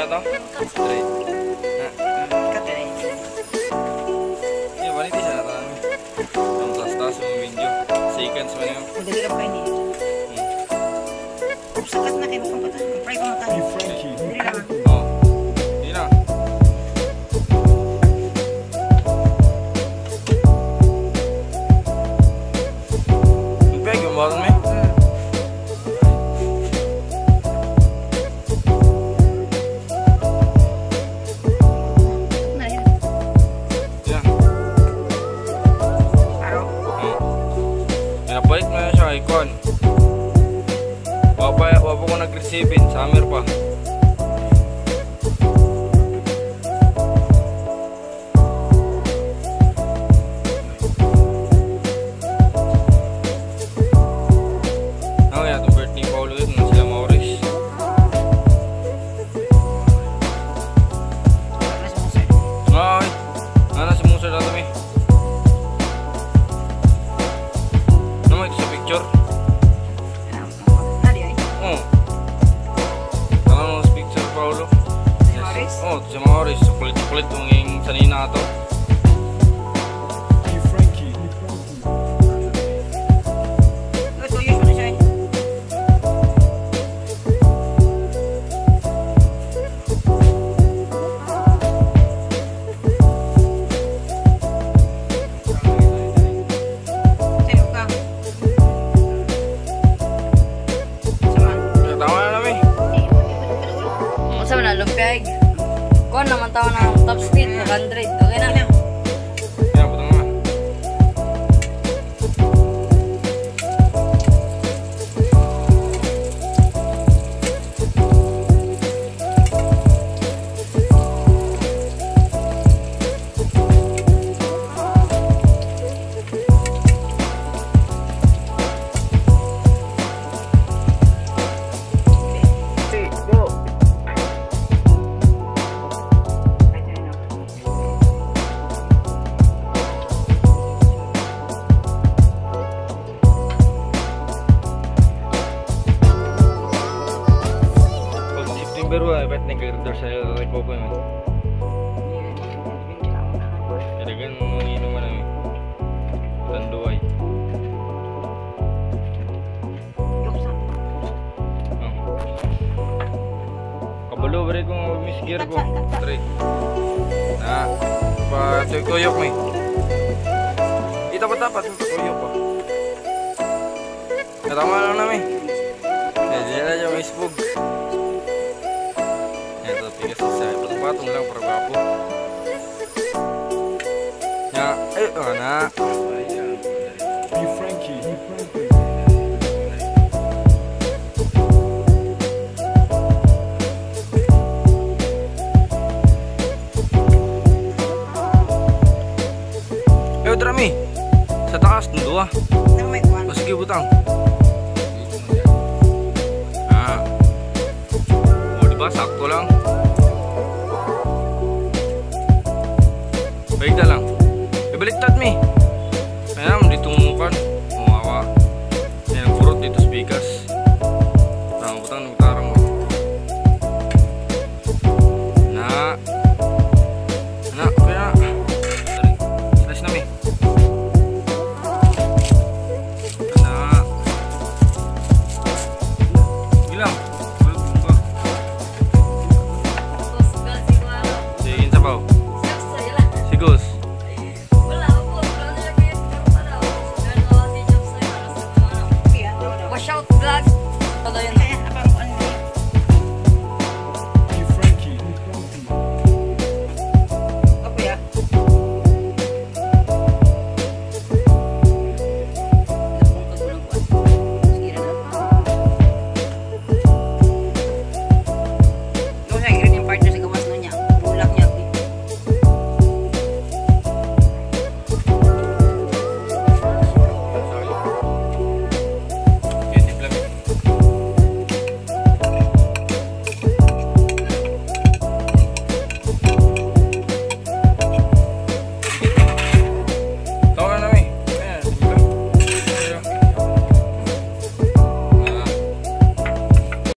kaya to? Straight. Ya, wanita siya na tayo. Ang taas-taas yung video. Seconds mo na yun. Udah hirap kayo niya. Sakat na kayo magpapatan. Pray ko mata. Dili lang. Oo. Hindi na. Lumpia, gumawin mo eh. Pinabalik na siya icon. Wapa ko nag-receive in summer pa. Kaya itong birthday pa ulit na sila Maurice. Ay, nasa musa na kami. Sa picture. Oh. Tangan mo sa picture, Paulo. Yes. Oh, si Maurice. Kulit-kulit yung sanina ito. Lumpia egg. Kuan naman tao ng top speed 100. Okay na. Ya, butang na. Pero ba't nag-grador sa'yo kay Popo yun? Kailangan mo inuman namin. Tanduay. Kabalo ba rin kung miss gear ko? Straight. Na, pa-tuyok mo eh. Ito pa dapat, tuyok pa. Katama lang namin. Diyan na yung isbog. Ito, tigas isa. Patong-patong lang para bapo. Ya, anak. Be Frankie. Drami. Sa taas, ng dua. O, sige, butang. Sakto lang. Baik na lang. Ibaliktad mi. Ayan, dito mumukan. Umawa. Ayan, kurot dito speakers.